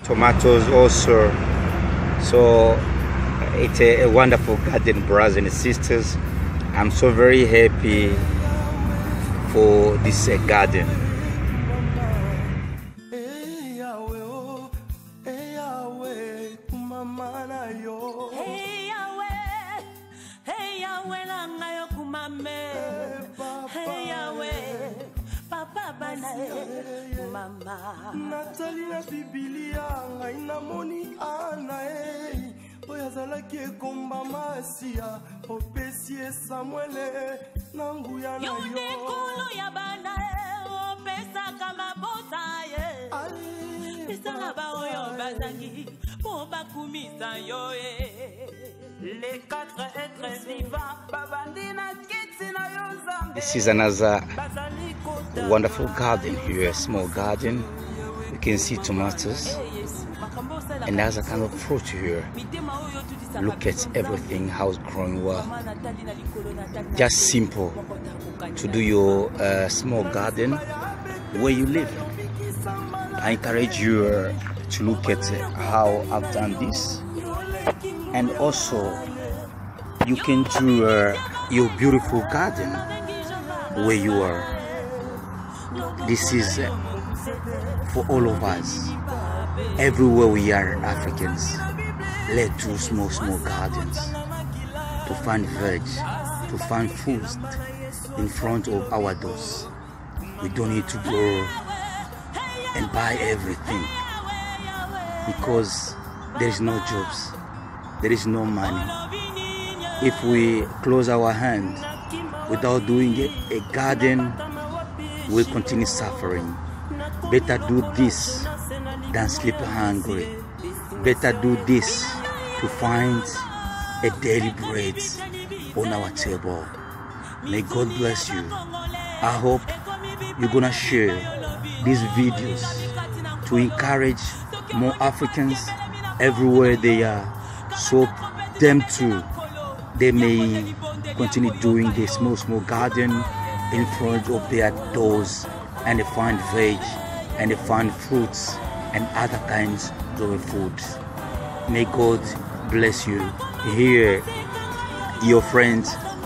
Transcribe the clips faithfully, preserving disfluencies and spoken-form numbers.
tomatoes also. So it's a, a wonderful garden, brothers and sisters. I'm so very happy for this uh, garden. Natalia Bibilia ngaina moni anae oyazala ki komba masia opesie Samuele nanguya na yo yone kolo ya bana opesa kama bota ye pisala ba oyo bazangi po bakumisa yo les quatre êtres vivants babandina kitsina yo zambe. This is another wonderful garden here, a small garden. You can see tomatoes and there's a kind of fruit here. Look at everything, how it's growing well. Just simple to do your uh, small garden where you live. I encourage you uh, to look at how I've done this, and also you can do uh, your beautiful garden where you are. This is uh, for all of us. Everywhere we are Africans, let's do small, small gardens to find veg, to find food in front of our doors. We don't need to go and buy everything because there is no jobs, there is no money. If we close our hand without doing a, a garden, we'll continue suffering. Better do this than sleep hungry. Better do this to find a daily bread on our table. May God bless you. I hope you're gonna share these videos to encourage more Africans everywhere they are, so them too, they may continue doing this small small garden in front of their doors, and they find veg and they find fruits and other kinds of food. May God bless you. Here, your friend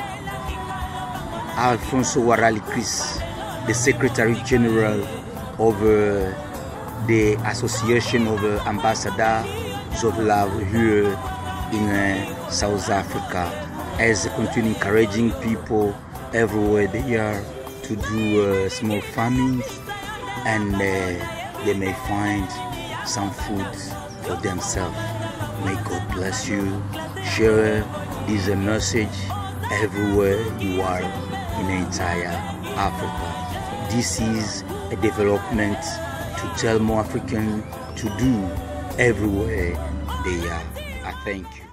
Alfonso Warali Chris, the Secretary General of uh, the Association of uh, Ambassadors of Love here in uh, South Africa, as continue encouraging people everywhere they are to do uh, small farming, and uh, they may find some food for themselves. May God bless you. Share this uh, message everywhere you are in the entire Africa. This is a development to tell more Africans to do everywhere they are. I thank you.